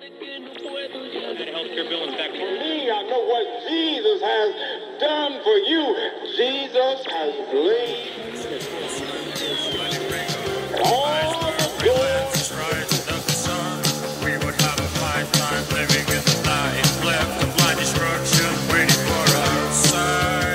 Healthcare bill in fact. For me, I know what Jesus has done for you. Jesus has laid all the doors. We would have a fine time living in the night. Left the blind destruction waiting for outside.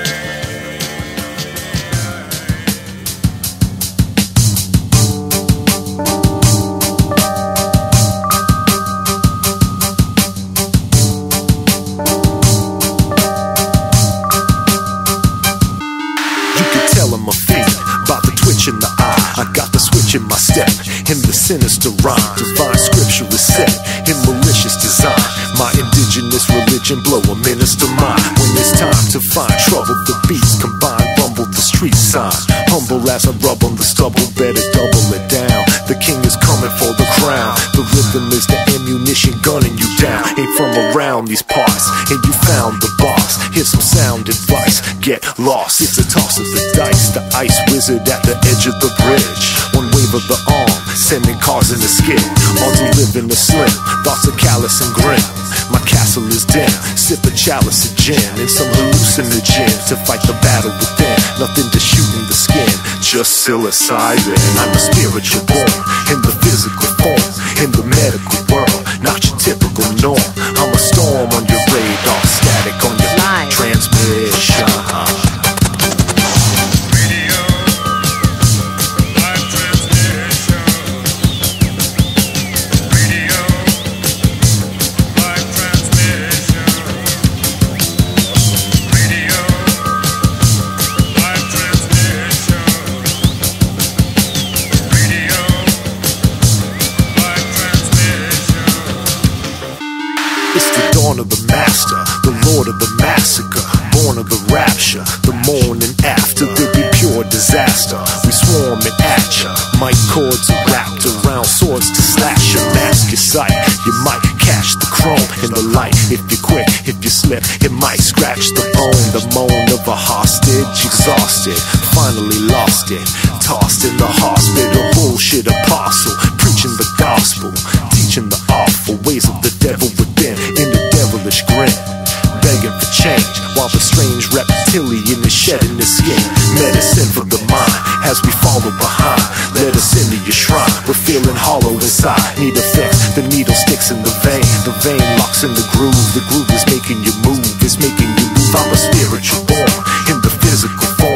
Tell him a fiend by the twitch in the eye. I got the switch in my step, in the sinister rhyme. Divine scripture is set in malicious design. My indigenous religion blow a minister mind. When it's time to find trouble, the beats combine, rumble the street sign. Humble as I rub on the stubble, better double it down. The king is coming for the crown. The rhythm is the ammunition gunning you down. Ain't from around these parts, and you found the boss. Here's some sound advice, get lost. It's a toss of the dice, the ice wizard at the edge of the bridge. One wave of the arm, sending cars in the skid. All to live in the slim, thoughts are callous and grim. My castle is dim, sip a chalice of gin and some hallucinogen to fight the battle within. Nothing to shoot in the skin, just psilocybin. I'm a spiritual born, in the physical form, in the medical world, not your typical norm. I'm a storm on your radar, static on your transmission. It's the dawn of the master, the lord of the massacre, born of the rapture, the morning after there'll be pure disaster. We swarming at ya, mic cords are wrapped around swords to slash your mask your sight. You might catch the chrome in the light. If you're quick, if you slip, it might scratch the bone. The moan of a hostage, exhausted, finally lost it, tossed in the hospital. Bullshit apostle, preaching the gospel, teaching the awful ways of the devil within, in the devilish grin, begging for change while the strange reptilian is shedding his skin. Medicine for the mind as we follow behind. Let us into your shrine, we're feeling hollow inside. Need a fix, the needle sticks in the vein locks in the groove is making you move, it's making you move. I'm a spiritual born in the physical form.